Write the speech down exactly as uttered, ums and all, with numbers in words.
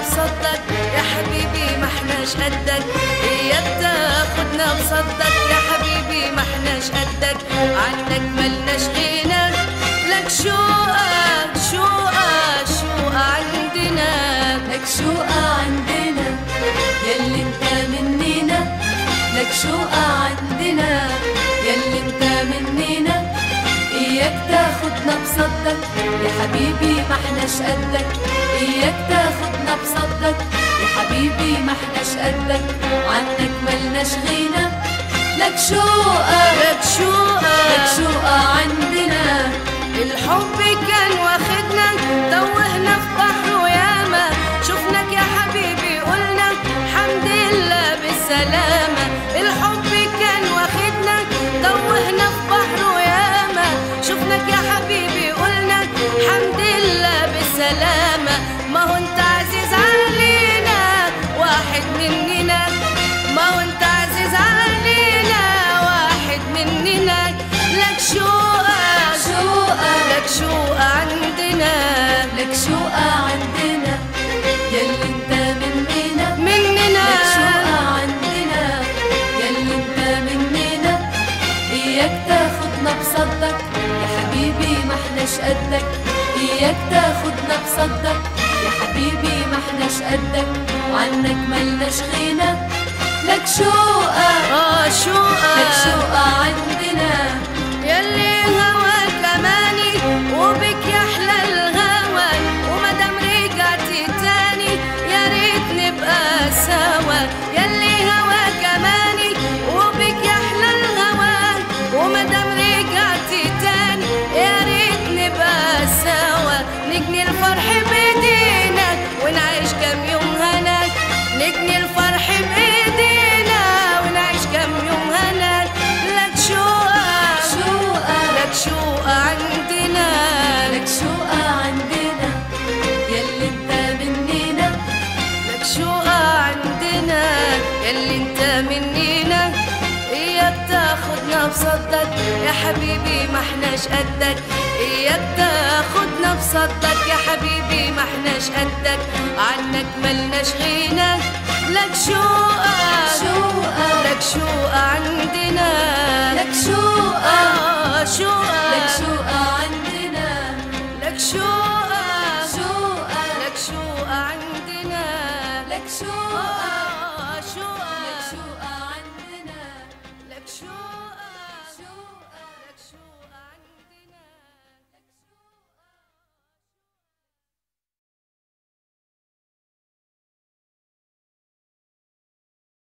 بصدك يا حبيبي ما احناش قدك، اياك تاخدنا بصدك يا حبيبي ما احناش قدك، عنك ملناش غنى، لك شوقك شوقك شوق عندنا، لك شوق عندنا ياللي انت مننا، لك شوق عندنا ياللي انت مننا، اياك تاخدنا بصدك يا حبيبي ما احناش قدك، اياك تاخدنا بصدك يا حبيبي ما احناش قدك، عنك ملناش غنى، لك شوقك لك شوقك لك شوق عندنا. الحب كان واخدنا توهنا في بحره ياما، شفناك يا حبيبي قلنا حمد لله بالسلامة، الحب كان واخدنا توهنا في بحره ياما، شفناك يا حبيبي قلنا حمد لله بالسلامة، ما هو انت عزيز علينا واحد مننا، ما هو انت عزيز علينا واحد مننا، لك شوقك شوقك لك شوق عندنا، لك شوق عندنا ياللي انت مننا مننا لك شوق عندنا ياللي انت مننا، اياك تاخدنا بصدك يا حبيبي ما احناش قدك، اياك تاخدنا بصدك يا حبيبي ما احناش قدك، وعنك ملناش غنى، لك شوقك اه شوقك لك شوق عندنا ياللي هواك اماني وبك يحلى الهوى، ومادام رجعتي تاني يا ريت نبقى سوا، ياللي هواك اماني وبك يحلى الهوى، ومادام رجعتي تاني يا ريت نبقى سوا، نجني الفرح بايدينا ونعيش كام يوم هنا، نجني الفرح بايدينا ونعيش كام يوم هنا، لك شوقك شوقك لك شوق عندنا، لك شوق عندنا ياللي انت مننا، لك شوق عندنا ياللي انت منينا، اياك تاخدنا بصدك يا حبيبي ما احناش قدك، اياك تاخدنا بصدك يا حبيبي ما احناش قدك، عنك ملناش غنى، لك شوقك شوقك لك شوق عندنا، لك شوقك آه شوقك لك شوق عندنا لك شوقك شوقك لك شوق عندنا، لك شوقك آه شوقك